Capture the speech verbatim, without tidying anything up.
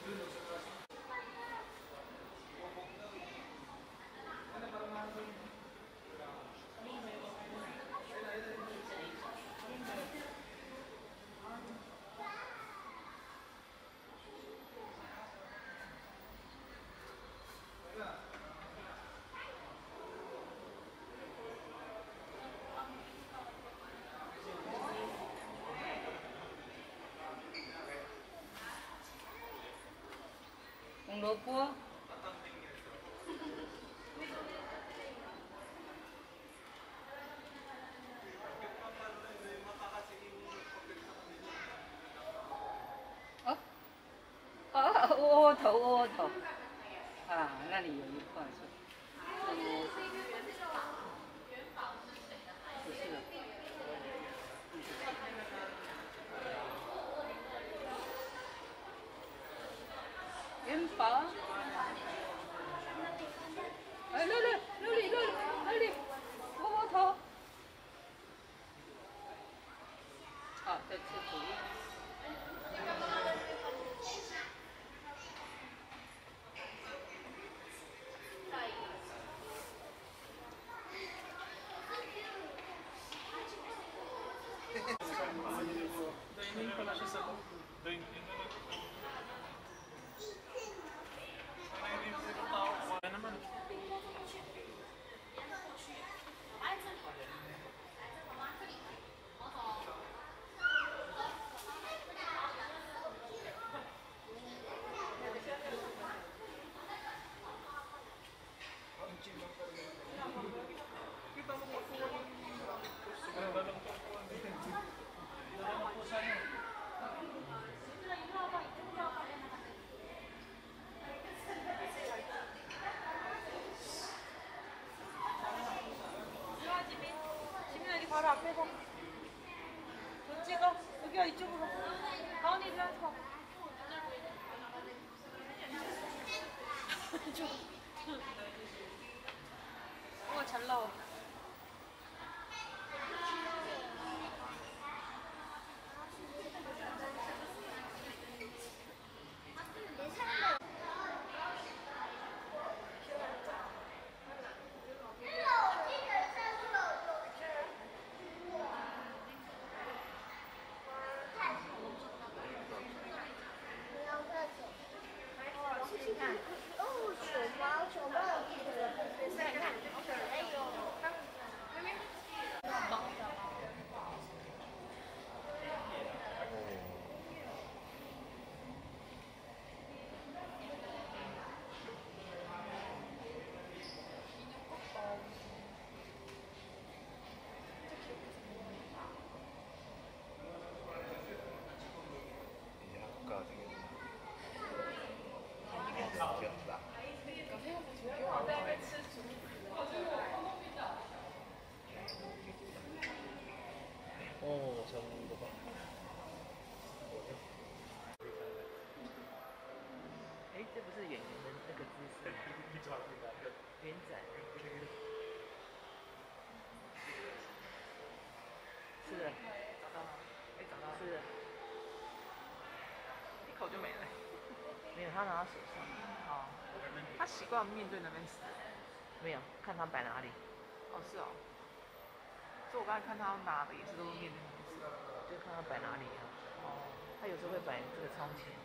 红萝卜。哦，哦，窝头窝头，啊，那里有一块是，是不是？元宝。哎，那里那里那里那里，窝窝头。好，再吃土。바로 앞에서 돈 찍어. 여기야 이쪽으로. 가은이 일로 와서. 우와 잘 나와. 어, 잡는 거 봐. 哎，这不是演员的那个姿势吗？圆仔。是的，找到了。哎，找到了。是的。一口就没了。没有，他拿到手上。哦。他习惯面对那边吃。没有，看他摆哪里。哦，是哦。所以我刚才看他拿的也是都是面对那边吃，就看他摆哪里啊。哦。他有时候会摆这个窗前。